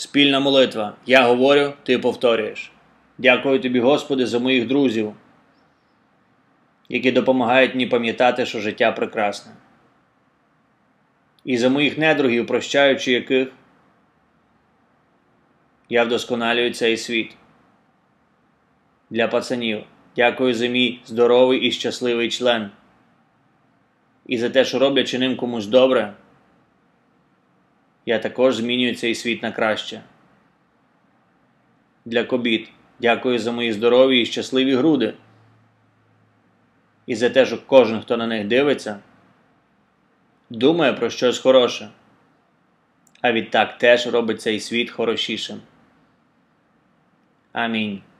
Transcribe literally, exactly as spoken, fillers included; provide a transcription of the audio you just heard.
Спільна молитва. Я говорю, ти повторюєш. Дякую тобі, Господи, за моїх друзів, які допомагають мені пам'ятати, що життя прекрасне. І за моїх недругів, прощаючи яких, я вдосконалюю цей світ. Для пацанів. Дякую за мій здоровий і щасливий член. І за те, що роблячи ним комусь добре, я також змінюю цей світ на краще. Для кобіт. Дякую за мої здорові і щасливі груди. І за те, що кожен, хто на них дивиться, думає про щось хороше. А відтак теж робить цей світ хорошішим. Амінь.